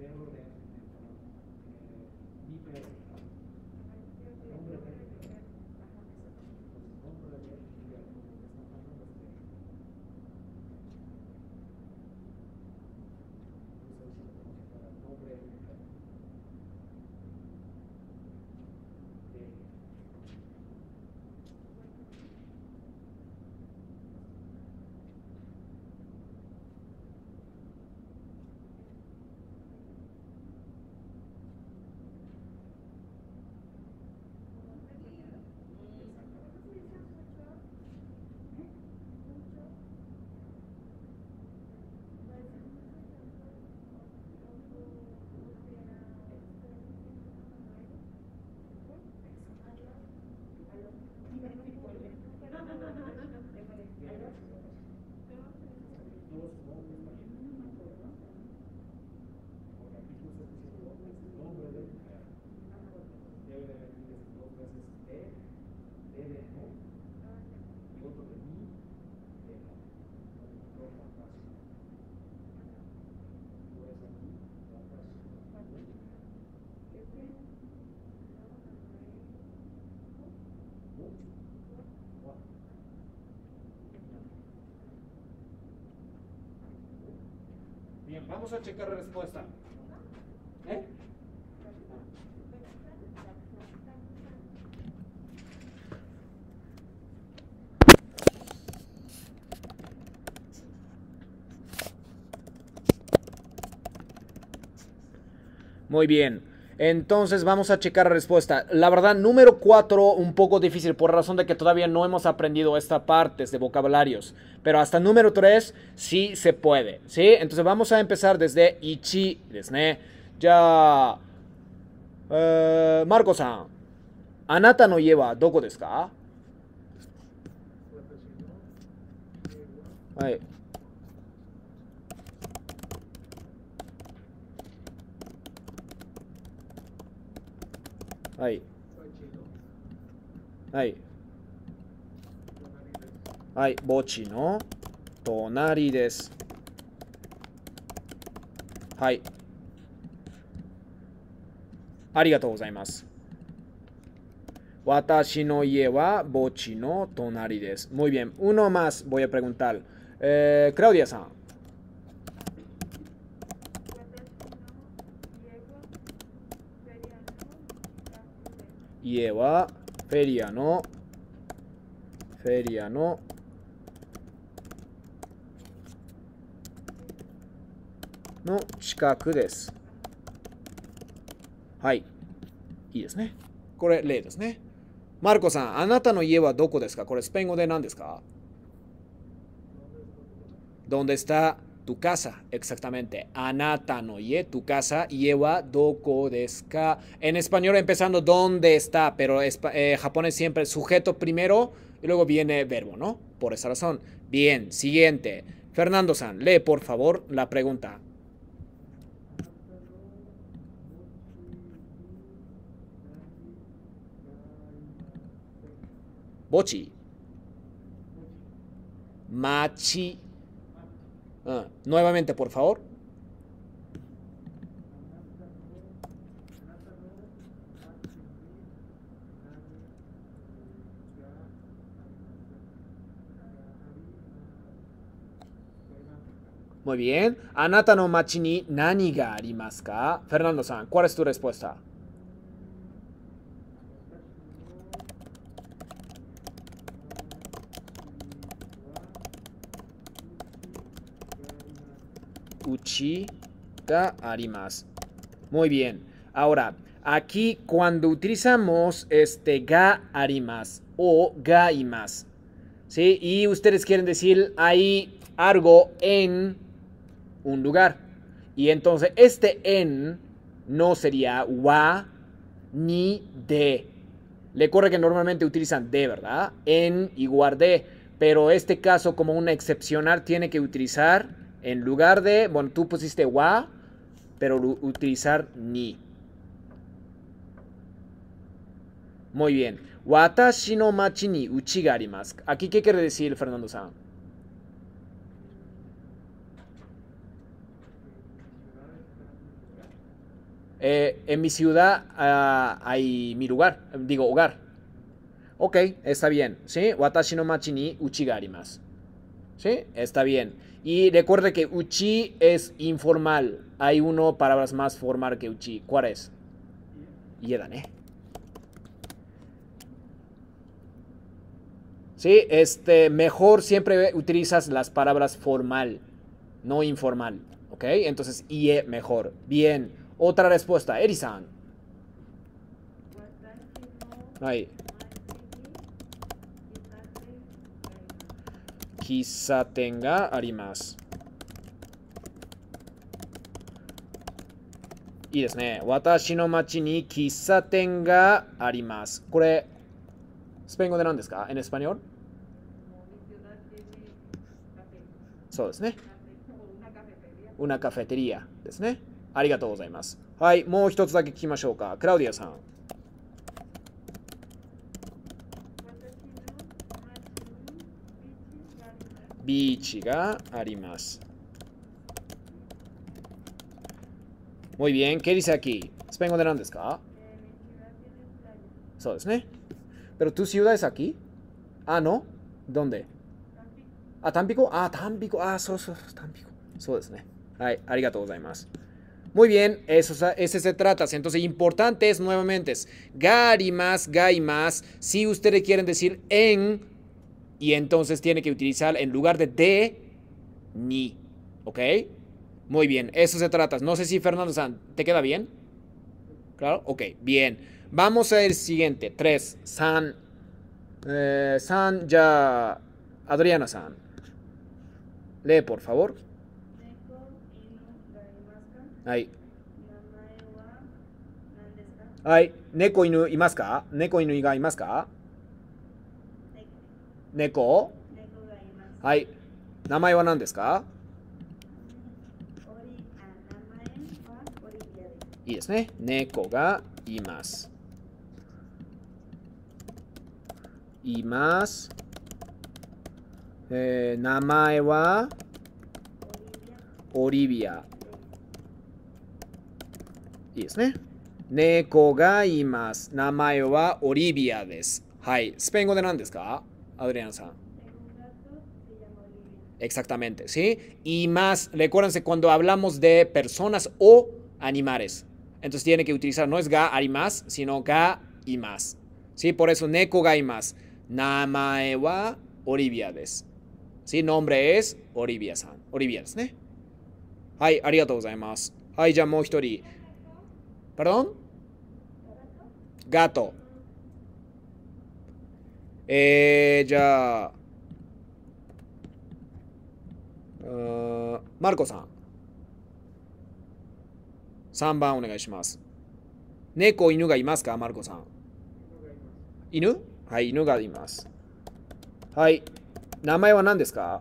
verbo de, eh, vive, nombre de, entonces nombre de, vive, lo que está pasando es que, para el nombre de, de Bien, vamos a checar la respuesta. ¿Eh? Muy bien. Entonces vamos a checar la respuesta. La verdad, número cuatro, un poco difícil por razón de que todavía no hemos aprendido esta parte de vocabularios. Pero hasta número tres sí se puede, ¿sí? Entonces vamos a empezar desde ichi, ¿desne? Ya... Eh, Marco-san, ¿anata no lleva doko desu ka?はい。はい。はい。はい、墓地の隣です。はい。ありがとうございます。私の家は墓地の隣です。Muy bien. Uno más voy a preguntar. Eh, Claudia san. Lleva feria no feria no no chikaku desu. はい。いいですね。これ例ですね。マルコさん、あなたの家はどこですか？これスペイン語で何ですか？ ¿Dónde está tu casa? Exactamente. Anata no ye, tu casa, lleva doko desu ka. En español empezando ¿dónde está? Pero eh, japonés siempre sujeto primero y luego viene verbo, ¿no? Por esa razón. Bien, siguiente. Fernando-san, lee por favor la pregunta. Bochi. Machi. Ah, nuevamente, por favor. Muy bien. Anata no machi ni nani ga arimasu ka? Fernando-san, ¿cuál es tu respuesta? Uchi ga arimasu. Muy bien. Ahora, aquí cuando utilizamos este ga arimasu o ga imasu, ¿sí? Y ustedes quieren decir hay algo en un lugar. Y entonces este en no sería wa ni de. Le ocurre que normalmente utilizan de, ¿verdad? En igual de. Pero este caso como una excepcional tiene que utilizar en lugar de, bueno, tú pusiste wa, pero utilizar ni. Muy bien. Watashi no machi ni uchi ga arimasu. Aquí, ¿qué quiere decir, Fernando-san? Eh, en mi ciudad ah, hay mi lugar, digo hogar. Ok, está bien. ¿Sí? Watashi no machi ni uchi ga arimasu. ¿Sí? Está bien. Y recuerde que uchi es informal. Hay uno palabras más formal que uchi. ¿Cuál es? Ieda, ¿eh? Sí, este, mejor siempre utilizas las palabras formal, no informal. ¿Ok? Entonces, ie mejor. Bien. Otra respuesta. Eri-san. Ahí. Kisaten ga arimasu. いいですね。私の町に喫茶店があります。これ、スペイン語で何ですか？ En español? そうですね。una cafetería ですね。ありがとうございます。はい、もう一つだけ聞きましょうか。クラウディアさん。ビーチがあります。Muy bien, ¿qué dice aquí? ¿Spengo de dónde es ka? So es, ¿ne? ¿Pero tu ciudad es aquí? Ah, ¿no? ¿Dónde? Ah, Tampico. Ah, Tampico. Ah, so, so, Tampico. So es, ¿ne? Ay, arigatou gozaimasu. Muy bien, eso, ese se trata. Entonces, importante es nuevamente es ga arimasu, ga imasu. Si ustedes quieren decir en, y entonces tiene que utilizar en lugar de de, ni. ¿Ok? Muy bien, eso se trata. No sé si Fernando San, ¿te queda bien? Claro, ok, bien. Vamos al siguiente. Tres. San. Eh, San, ya. Adriana San. Lee, por favor. Ahí. Ahí. ¿Neko inu imasu ka? ¿Neko inu ga imasu ka? ¿Neko? Ahí. ¿Namae wa nan desu ka? いいですね。猫がいます。います。えー、名前はオリビア。いいですね。猫がいます。名前はオリビアです。はい。スペイン語で何ですか？アドリアナさん。Exactamente, ¿sí? Y más, recuérdense cuando hablamos de personas o animales. Entonces tiene que utilizar, no es ga arimasu, sino ga imasu. ¿Sí? Por eso, neko ga imasu. Namae wa Olivia desu. ¿Sí? Nombre es Olivia-san. Olivia desu, ¿ne? Hai, arigatou gozaimasu. Hai, ya mou hitori. ¿Perdón? Gato. Eh, ya. Uh, Marco-san. さんばんお願いします。猫、犬がいますか、マルコさん。犬？はい、犬がいます。はい。名前は何ですか？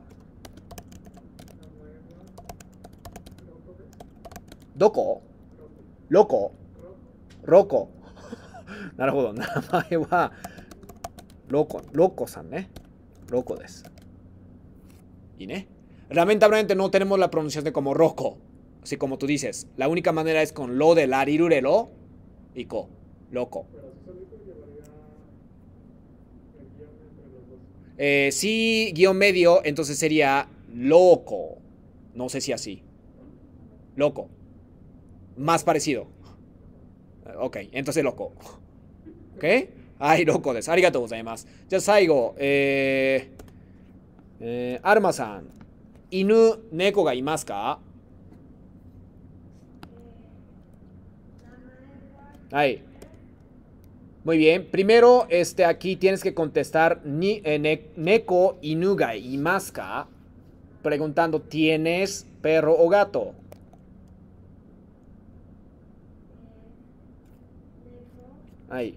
どこ？ロコ？ロコ。なるほど。名前はロコ、ロコさんね。ロコです。いいね。Lamentablemente no tenemos la pronunciación como Rocco. Así como tú dices, la única manera es con lo de larirurelo y co, loco. Eh, si guión medio, entonces sería loco. No sé si así. Loco. Más parecido. Ok, entonces loco. Ok. Ay, loco desu. Arigatou gozaimasu. Ya saigo. Eh, eh, Arma-san. Inu, neko ga imasu ka? Ahí. Muy bien. Primero, este, aquí tienes que contestar ni, eh, ne, neko inu ga imasu ka, preguntando, ¿tienes perro o gato? Ahí.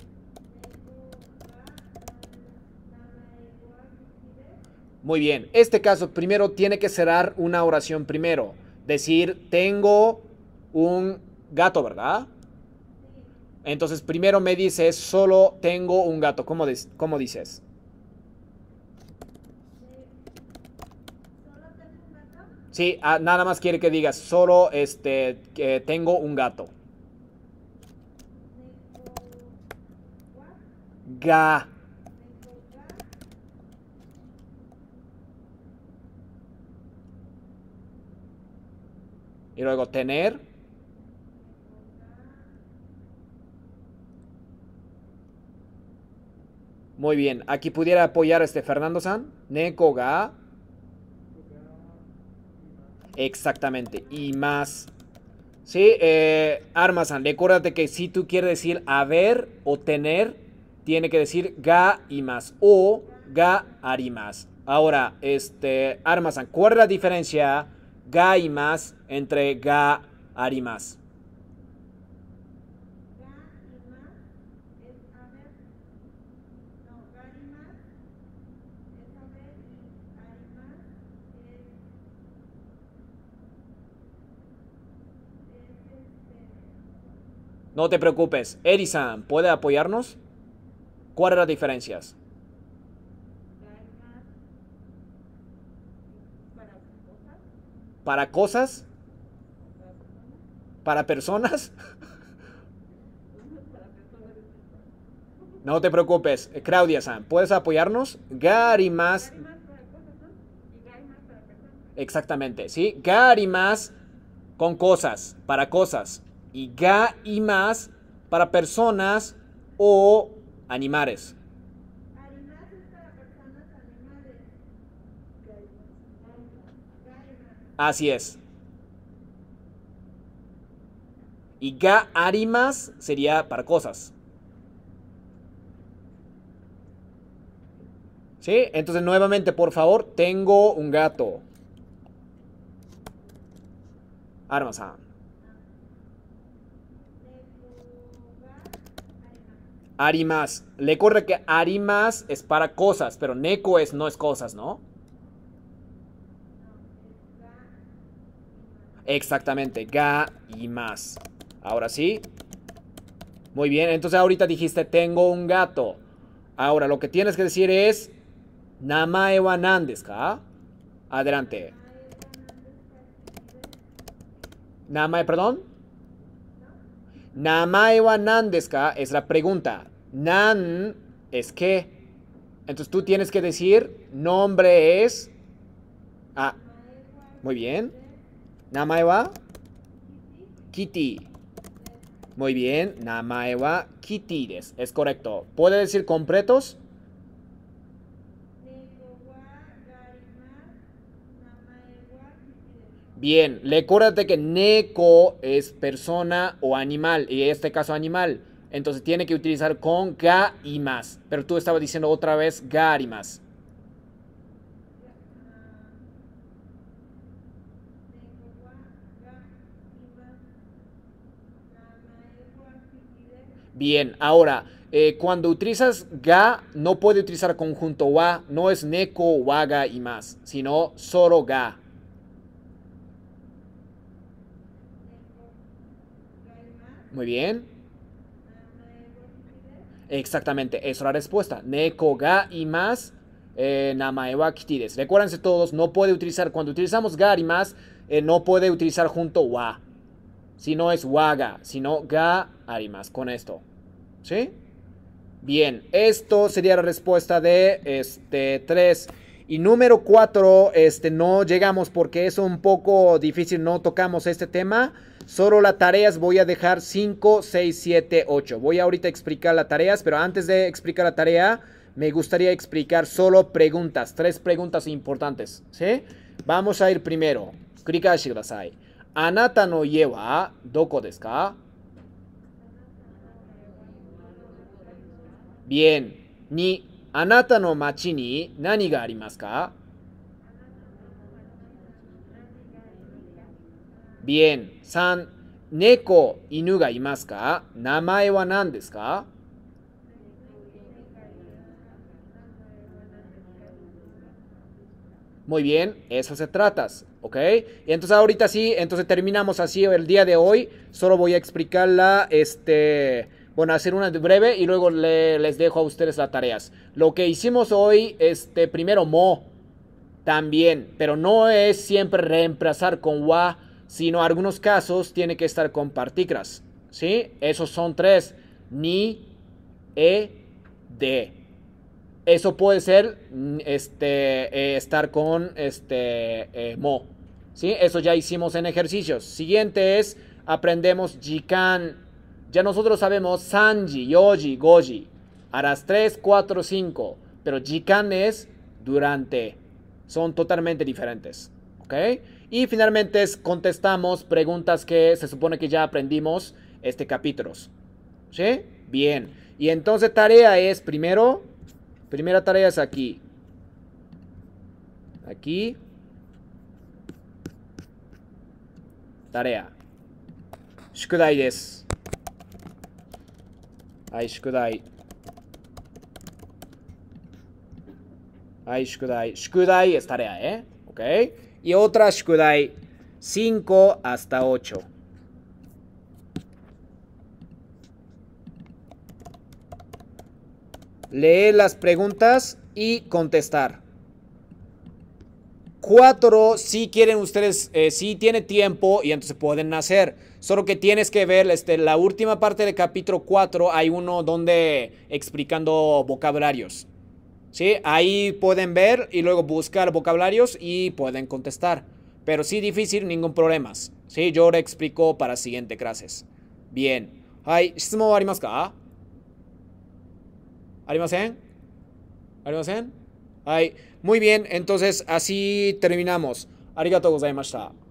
Muy bien. Este caso, primero tiene que cerrar una oración primero. Decir, tengo un gato, ¿verdad? Entonces, primero me dices, solo tengo un gato. ¿Cómo, cómo dices? Sí, ah, nada más quiere que digas, solo este, que tengo un gato. ga. Y luego tener. Muy bien. Aquí pudiera apoyar este Fernando-san. Neko ga. Exactamente. Y más. Sí, eh, Arma-san, recuérdate que si tú quieres decir haber o tener, tiene que decir ga y más. O ga arimas. Ahora, este, Arma-san, ¿cuál es la diferencia ga y más entre ga arimas? Ga y más es haber. No, ga y más es haber y ari más es. Es este. No te preocupes. Eri-san, ¿puede apoyarnos? ¿Cuáles son las diferencias? Ga y más para cosas. ¿Para cosas? Para personas. ¿Para personas? Para personas. No te preocupes. Claudia-san, ¿puedes apoyarnos? Ga arimas. Ga y más para cosas, ¿no? Y ga y más para personas. Exactamente, ¿sí? Ga arimas con cosas, para cosas. Y ga y más para personas o animales. Ari más es para personas, animales. Ga y más. Ga y más. Así es. Y ga arimas sería para cosas. ¿Sí? Entonces, nuevamente, por favor, tengo un gato. Arma-san. Arimas. Recuerda que arimas es para cosas, pero neko es no es cosas, ¿no? Exactamente, ga y más. Ahora sí. Muy bien, entonces ahorita dijiste tengo un gato. Ahora lo que tienes que decir es namae wa nan desu ka? Adelante. Namae, perdón. Namae wa nan desu ka es la pregunta. Nan es qué. Entonces tú tienes que decir nombre es. Ah, muy bien. Namae wa Kitty. Muy bien. Namae wa Kitty desu. Es correcto. ¿Puede decir completos? Bien, recuérdate que neko es persona o animal, y en este caso animal. Entonces tiene que utilizar con ga y más. Pero tú estabas diciendo otra vez ga y más. Bien, ahora, eh, cuando utilizas ga, no puede utilizar conjunto wa. No es neko, waga y más, sino solo ga. Muy bien. Exactamente, esa es la respuesta. Neko ga y más, eh, namae wa Kitty desu. Recuérdense todos, no puede utilizar, cuando utilizamos ga y más, eh, no puede utilizar junto wa. Si no es waga, sino ga arimas con esto. ¿Sí? Bien, esto sería la respuesta de este tres. Y número cuatro, este, no llegamos porque es un poco difícil, no tocamos este tema. Solo las tareas voy a dejar cinco, seis, siete, ocho. Voy a ahorita explicar las tareas, pero antes de explicar la tarea, me gustaría explicar solo preguntas. Tres preguntas importantes, ¿sí? Vamos a ir primero. Kurikashi kudasai. Anata no ie wa doko desu ka? Bien. Ni, anata no machi ni nani ga arimasu ka? Bien. San, neko, inu ga imasu ka? Namae wa nan desu ka? Muy bien, eso se trata, ¿ok? Y entonces ahorita sí, entonces terminamos así el día de hoy. Solo voy a explicarla, este, bueno, hacer una breve y luego le, les dejo a ustedes las tareas. Lo que hicimos hoy, este, primero mo, también, pero no es siempre reemplazar con wa, sino en algunos casos tiene que estar con partículas, ¿sí? Esos son tres, ni, e de. Eso puede ser este, eh, estar con este, eh, mo. ¿Sí? Eso ya hicimos en ejercicios. Siguiente es, aprendemos jikan. Ya nosotros sabemos sanji, yoji, goji. A las tres, cuatro, cinco. Pero jikan es durante. Son totalmente diferentes. ¿Ok? Y finalmente es, contestamos preguntas que se supone que ya aprendimos este capítulos. ¿Sí? Bien. Y entonces tarea es primero... Primera tarea es aquí. Aquí. Tarea. Shukudai desu. Hai, shukudai. Hai, shukudai. Shukudai es tarea, ¿eh? ¿Ok? Y otra shukudai. cinco hasta ocho. Leer las preguntas y contestar. Cuatro, si quieren ustedes, eh, si tiene tiempo y entonces pueden hacer. Solo que tienes que ver, este, la última parte del capítulo cuatro, hay uno donde explicando vocabularios. ¿Sí? Ahí pueden ver y luego buscar vocabularios y pueden contestar. Pero si difícil, ningún problema. ¿Sí? Yo le explico para siguiente clases. Bien. Hai, ¿質問ありますか? ありません? ありません? Ay, muy bien, entonces así terminamos. Arigatou gozaimashita.